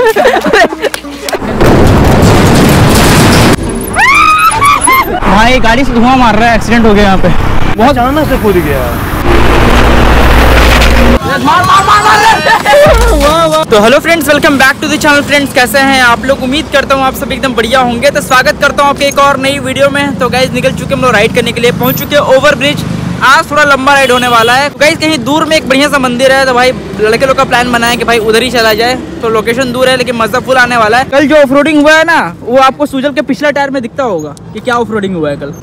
भाई गाड़ी से धुआं मार रहा है, एक्सीडेंट हो गया यहाँ पे, बहुत अचानक से कूद गया। तो hello friends, welcome back to the channel. Friends कैसे हैं आप लोग? उम्मीद करता हूँ आप सब एकदम बढ़िया होंगे। तो स्वागत करता हूँ आपके एक और नई वीडियो में। तो गाइज निकल चुके हम लोग राइड करने के लिए, पहुँच चुके हैं ओवर ब्रिज। आज थोड़ा लंबा राइड होने वाला है। गाइज कहीं दूर में एक बढ़िया सा मंदिर है, तो भाई लड़के लोग का प्लान बनाया कि भाई उधर ही चला जाए। तो लोकेशन दूर है लेकिन मजा फुल आने वाला है। कल जो ऑफ रोडिंग हुआ है ना, वो आपको सुजल के पिछला टायर में दिखता होगा कि क्या ऑफ रोडिंग हुआ है कल।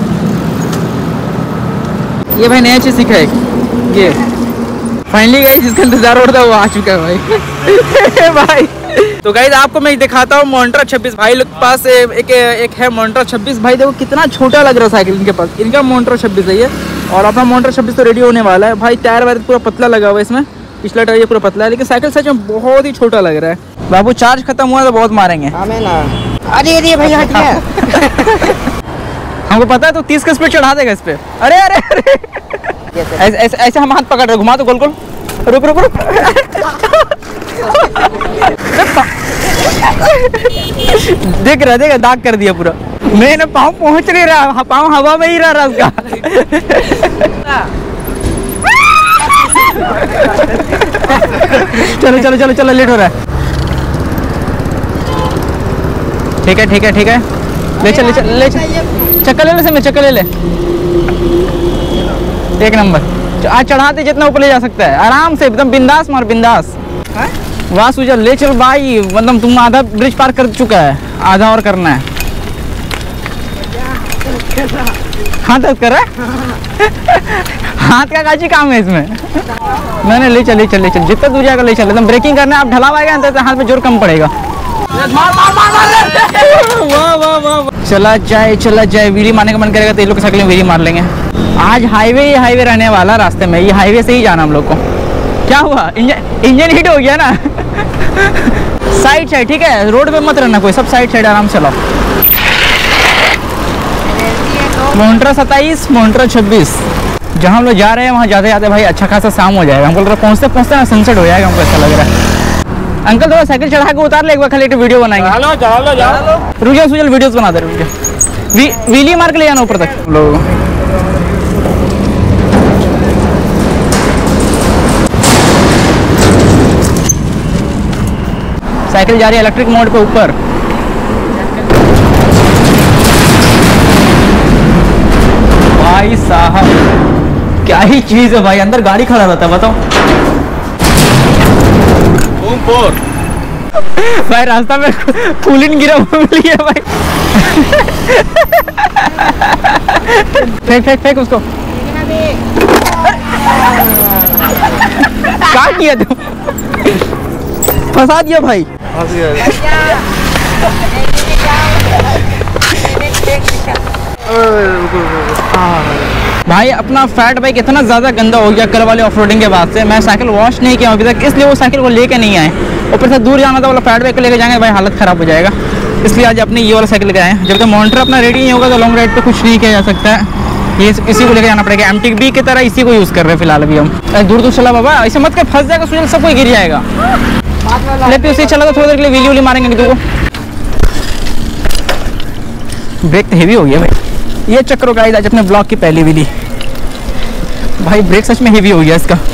ये भाई नया चीज सीखा है, ये फाइनली गाइस जिसका इंतजार हो रहा था वो आ चुका है भाई। भाई तो गाइस आपको मैं दिखाता हूँ मोन्ट्रा 26 भाई लोग के पास एक है मोन्ट्रा 26। भाई देखो कितना छोटा लग रहा है साइकिल इनके पास। इनका मोन्ट्रा 26 है ये, और अपना मोन्ट्रा 26 तो रेडी होने वाला है। भाई टायर वायर पूरा पतला लगा हुआ है इसमें, पिछला टायर ये पूरा पतला है, लेकिन साइकिल सच में बहुत ही छोटा लग रहा है। बाबू चार्ज खत्म हुआ तो बहुत मारेंगे। अरे भैया हट गया। हमको पता है तो 30 का स्पीड चढ़ा देगा इस पे। अरे अरे अरे ऐसे हम हाथ पकड़ रहे, घुमा तो गोल गोल। रुक रुक रुक। देख दाग कर दिया पूरा। मैंने पाँव पहुंच नहीं रहा, पाँव हवा में ही रहा उसका। चलो चलो चलो चलो, लेट हो रहा है। ठीक है ठीक है ठीक है, ले चल चक्कर ले ले, समय चक्कर ले ले। एक नंबर। आज चढ़ाते जितना ऊपर ले जा सकता है आराम से, एकदम बिंदास मार, बिंदास। वाह सुजल ले चल भाई, मतलब तुम आधा ब्रिज पार कर चुका है, आधा और करना है। हाथ दर्द कर रहा है? हाथ का काची काम है इसमें। मैंने ले चल जितना दूर जाएगा ले चल, एकदम ब्रेकिंग करना है। आप ढलाव आएगा अंदर तो हाथ में जोर कम पड़ेगा। चला जाए वीली मारने का मन करेगा तो ये लोग साइकिल में वीली मार लेंगे। आज हाईवे रहने वाला, रास्ते में ये हाईवे से ही जाना हम लोग को। क्या हुआ? इंजन हीट हो गया ना। साइड ठीक है, रोड पे मत रहना कोई, सब साइड आराम से चलाओ। मोन्ट्रा 27 मोन्ट्रा 26 जहाँ हम लोग जा रहे हैं वहाँ जाते भाई अच्छा खासा शाम हो जाएगा। हमको लग रहा है पहुँचते ना सनसेट हो जाएगा, हमको ऐसा लग रहा है। अंकल थोड़ा साइकिल चढ़ा के उतार ले एक बार, खाली एक वीडियो बनाएंगे। रुक जाओ सुजल, वीडियोस बना दे। व्हीली मार के ले जाना ऊपर तक लोग। साइकिल जा रही है इलेक्ट्रिक मोड पे ऊपर। भाई साहब क्या ही चीज है भाई, अंदर गाड़ी खड़ा रहता है बताओ। भाई रास्ता में कूलिंग गिरा मिल गया भाई। फेंक उसको। क्या किया तू? फंसा दिया भाई। भाई अपना फैट बाइक इतना ज़्यादा गंदा हो गया कल वाले ऑफ रोडिंग के बाद से। मैं साइकिल वॉश नहीं किया अभी तक, इसलिए वो साइकिल को लेके नहीं आए। ऊपर से दूर जाना था, वाला फैट बाइक को लेके जाएंगे भाई हालत ख़राब हो जाएगा, इसलिए आज अपने ये वाला साइकिल लेके आए। जब तक मोन्ट्रा अपना रेडी नहीं होगा तो लॉन्ग राइड पे कुछ नहीं किया जा सकता है। ये इसी को लेके जाना पड़ेगा। MTB की तरह इसी को यूज़ कर रहे हैं फिलहाल अभी हम। दूर चला बाबा, ऐसे मत कर, फंस जाएगा सुजल, सब कोई गिर जाएगा। लेकिन उसी चला तो थोड़ी देर के लिए वीली मारेंगे तुमको। ब्रेक तो हेवी हो गया भाई। ये चक्कर हो गया आज अपने ब्लॉक की पहली वीली। भाई ब्रेक सच में हेवी हो गया इसका।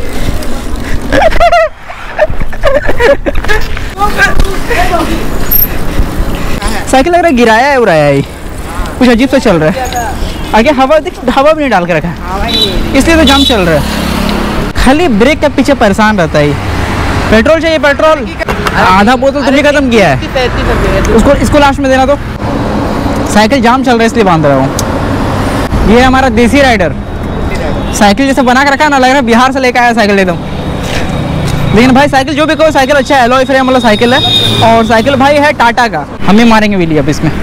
साइकिल लग रहा है गिराया है उड़ाया है, कुछ अजीब सा चल रहा है। आगे हवा भी नहीं डाल के रखा है, इसलिए तो जाम चल रहा है। खाली ब्रेक का पीछे परेशान रहता है। पेट्रोल चाहिए, पेट्रोल आधा बोतल तुमने खत्म किया है, इसको लास्ट में देना। तो साइकिल जाम चल रहा है इसलिए बांध रहा हूँ। ये हमारा देसी राइडर साइकिल जैसे बना के रखा है ना, लग रहा है बिहार से लेकर आया साइकिल एकदम। लेकिन भाई साइकिल जो भी कहो, साइकिल अच्छा है, एलॉय फ्रेम वाला साइकिल है, और साइकिल भाई है टाटा का। हम ही मारेंगे व्हीली अब इसमें।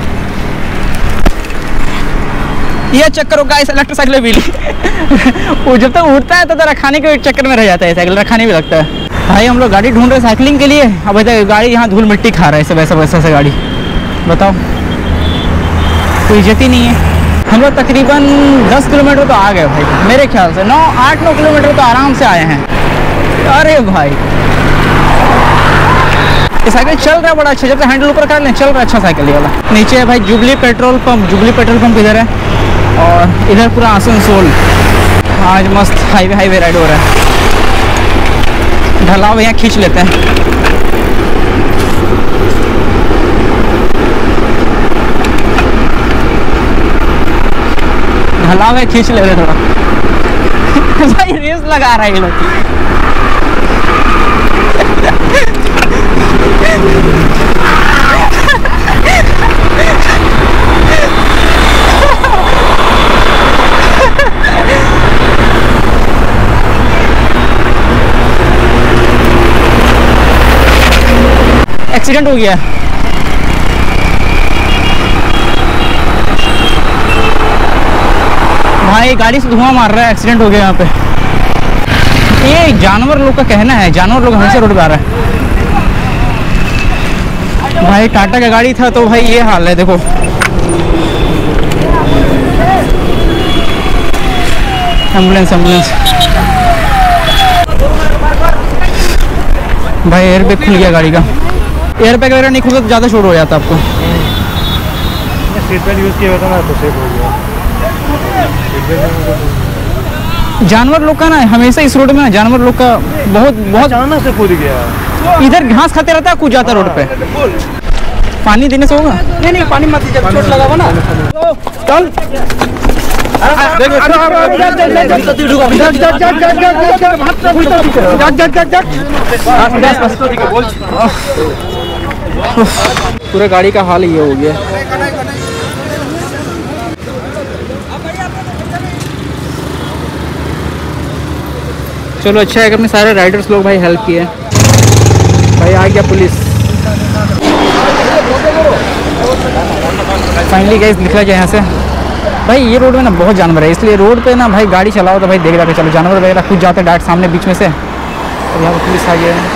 ये चक्कर होगा इस इलेक्ट्रिक साइकिल व्हीली। वो जब तक उठता है तो रखाने के चक्कर में रह जाता है, साइकिल रखाने भी लगता है। भाई हम लोग गाड़ी ढूंढ रहे हैं साइकिलिंग के लिए, अब गाड़ी यहाँ धूल मिट्टी खा रहा है ऐसे वैसा से गाड़ी। बताओ कोई इज्जत ही नहीं है। हम लोग तकरीबन 10 किलोमीटर तो आ गए भाई मेरे ख्याल से, 8-9 किलोमीटर तो आराम से आए हैं। अरे भाई ये साइकिल चल रहा है बड़ा अच्छा, जब से हैंडल ऊपर कर लें चल रहा है अच्छा साइकिल ये वाला। नीचे है भाई jubilee petrol pump, jubilee petrol pump इधर है और इधर पूरा आसनसोल। आज मस्त हाईवे राइड हो रहा है। ढलाव यहाँ खींच लेते हैं। ढलाव है खींच ले रहे थोड़ा। भाई रेस लगा रहा है ये लोग। एक्सीडेंट हो गया। भाई गाड़ी से धुआं मार रहा है, एक्सीडेंट हो गया यहाँ पे। ये जानवर लोग का कहना है, जानवर लोग हमेशा रोड पे आ रहा है। भाई टाटा का गाड़ी था तो भाई ये हाल है देखो। एम्बुलेंस भाई एयर बैग खुल गया गाड़ी का। एयर बैग वगैरह नहीं खुलता तो ज़्यादा शोर हो जाता आपको। सीट बेल्ट यूज़ किया था ना तो सेफ हो गया। जानवर लोग का ना हमेशा इस रोड में ना जानवर लोग का बहुत अचानक से कूद गया। इधर घास खाते रहता है, कूद जाता रोड पे। पानी देने से होगा? नहीं पानी मत दीजिए, चोट लगा हुआ ना। चल पूरा गाड़ी का हाल ये हो गया। चलो अच्छा है कि अपने सारे राइडर्स लोग भाई हेल्प किए। भाई आ गया पुलिस। फाइनली गाइस निकला जाए यहाँ से। भाई ये रोड में ना बहुत जानवर है, इसलिए रोड पे ना भाई गाड़ी चलाओ तो भाई देख जाके चलो। जानवर वगैरह कुछ जाते हैं डायरेक्ट सामने बीच में से। और यहाँ पर पुलिस आ गया है।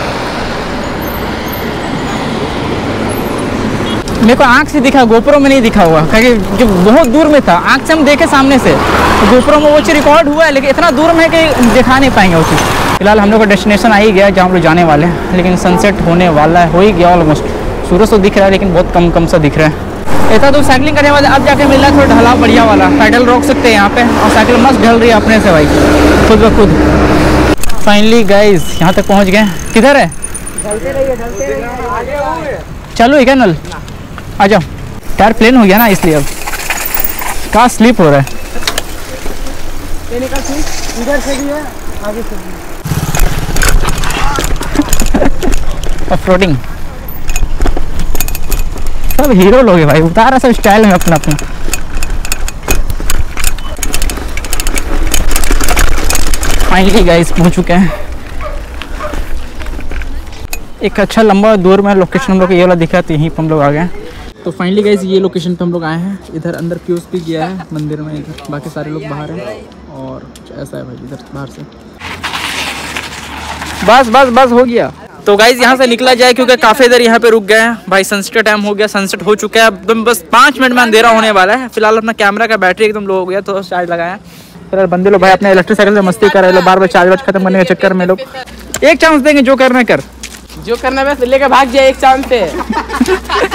मेरे को आँख से दिखा, गोप्रो में नहीं दिखा हुआ, क्योंकि जो बहुत दूर में था। आँख से हम देखे सामने से, गोप्रो में वो चीज़ रिकॉर्ड हुआ है लेकिन इतना दूर में है कि दिखा नहीं पाएंगे वो चीज़। फिलहाल हम लोग का डेस्टिनेशन आ ही गया जहाँ हम लोग जाने वाले हैं, लेकिन सनसेट होने वाला है, हो ही गया ऑलमोस्ट। सूरज तो दिख रहा है लेकिन बहुत कम सा दिख रहा है। इतना तो साइकिलिंग करने वाले अब जाके मिल रहा है थोड़ा ढलाव बढ़िया वाला। पैडल रोक सकते हैं यहाँ पे और साइकिल मस्त ढल रही है अपने से भाई, खुद ब खुद। फाइनली गाइज यहाँ तक पहुँच गए। किधर है? चलो है क्या नल? आ जाओ। टायर प्लेन हो गया ना इसलिए अब कहाँ स्लिप हो रहा है। इधर से भी है, आगे से भी। ऑफरोडिंग सब हीरो लोग हैं भाई, उतारा सब स्टाइल में अपना अपना। फाइनली गाइस पहुंच चुके हैं। एक अच्छा लंबा दूर में लोकेशन हम लोग ये वाला दिखा, तो यहीं पर हम लोग आ गए। तो फाइनली गाइस ये लोकेशन पे हम लोग आए हैं। इधर अंदर क्यूज भी गया है मंदिर में, इधर बाकी सारे लोग बाहर हैं और कुछ ऐसा है भाई इधर बाहर से। बस हो गया। तो गाइज यहाँ से निकला जाए क्योंकि काफ़ी देर यहाँ पे रुक गए हैं भाई। सनसेट का टाइम हो गया, सनसेट हो चुका है एकदम, बस 5 मिनट में अंधेरा होने वाला है। फिलहाल अपना कैमरा का बैटरी एकदम लो हो गया तो चार्ज लगाया। फिलहाल बंदे लोग भाई अपने इलेक्ट्रिक साइकिल से मस्ती कर रहे लोग, बार चार्ज खत्म करने के चक्कर में लोग। एक चांस देंगे, जो करना कर, जो करना बस लेकर भाग जाए एक चांस पे।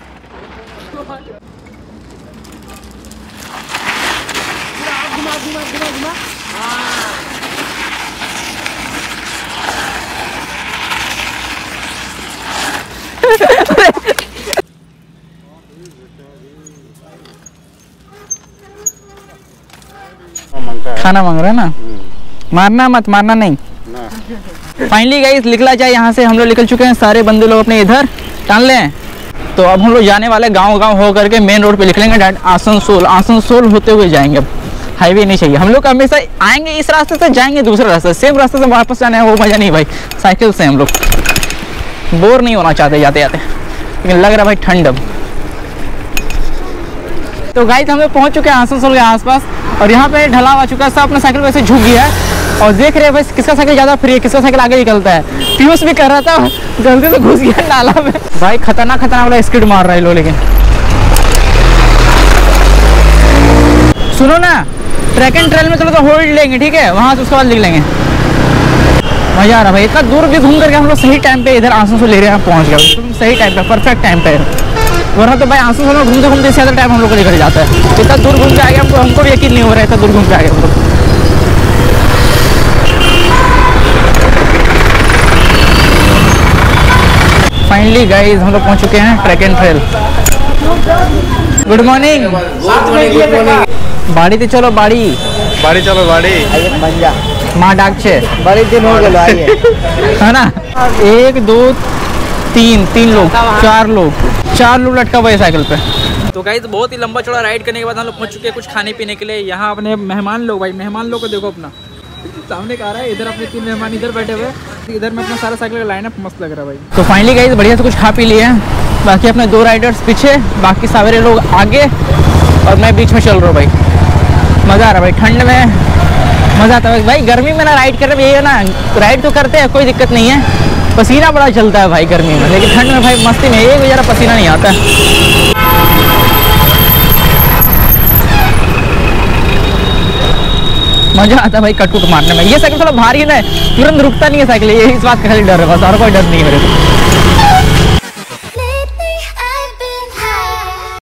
खाना मांग रहा है ना, मारना मत, मारना नहीं। फाइनली गाइस निकला जाए यहाँ से। हम लोग निकल चुके हैं, सारे बंदे लोग अपने इधर टान लें। तो अब हम लोग जाने वाले गांव हो करके मेन रोड पे निकलेंगे डायरेक्ट आसनसोल होते हुए जाएंगे। अब हाईवे नहीं चाहिए हम लोग, हमेशा आएंगे इस रास्ते से, जाएंगे दूसरे रास्ते, सेम रास्ते से वापस जाना है, वो मज़ा नहीं भाई। साइकिल से हम लोग बोर नहीं होना चाहते जाते जाते, लेकिन लग रहा भाई ठंड अब। तो गाइस हम लोग पहुँच चुके हैं आसनसोल के आसपास और यहाँ पे ढलाव आ चुका है। सब अपना साइकिल वैसे झुक गया है और देख रहे हैं भाई किसका साइकिल ज़्यादा फ्री है, किसका साइकिल आगे निकलता है। पीयूष भी कर रहा था, गलती से घुस गया नाला में भाई। खतरनाक वाला स्किड मार रहा है लोग। लेकिन सुनो ना, ट्रैक एंड ट्रेल में चलो तो होल्ड लेंगे, ठीक है, वहाँ से उसके बाद लिख लेंगे। मजा आ रहा भाई, इतना दूर भी घूम करके हम लोग सही टाइम पे इधर आसनसोल ले रहे हैं, पहुंच गए तुम सही टाइम पे, परफेक्ट टाइम पे। वरना तो भाई आसनसोल में घूमते घूमते ज़्यादा टाइम हम लोग को लेकर जाता है। इतना दूर घूम के आ गए, हमको भी यकीन नहीं हो रहा है इतना दूर घूम के आ गए हम लोग। फाइनली गाइस हम लोग पहुंच चुके हैं track and trail. Good morning. बाड़ी तो चलो, बाड़ी चलो बाड़ी माँ डाक छे बड़े दिन हो गए आइए। है ना। 1 2 3 लोग, 4 लोग लटका हुआ है साइकिल पे। तो गाइस बहुत ही लंबा चौड़ा राइड करने के बाद हम लोग पहुंच चुके हैं कुछ खाने पीने के लिए। यहाँ अपने मेहमान लोग, भाई मेहमान लोग को देखो अपना सामने का आ रहा है, इधर अपने 3 मेहमान इधर बैठे हुए, इधर में अपना सारा साइकिल का लाइनअप मस्त लग रहा है भाई। तो फाइनली गाइस बढ़िया से कुछ खा पी लिए हैं, बाकी अपने 2 राइडर्स पीछे, बाकी सारे लोग आगे और मैं बीच में चल रहा हूँ भाई। मज़ा आ रहा है भाई, ठंड में मज़ा आता है भाई। गर्मी में ना राइड करने में यही है ना, राइड तो करते हैं कोई दिक्कत नहीं है, पसीना बड़ा चलता है भाई गर्मी में, लेकिन ठंड में भाई मस्ती में एक ज़रा पसीना नहीं आता है। मजा आता है भाई कट कुट मारने में। ये साइकिल थोड़ा भारी है ना, तुरंत रुकता नहीं है साइकिल, ये इस बात का खाली डर है बस, और कोई डर नहीं है मेरे को।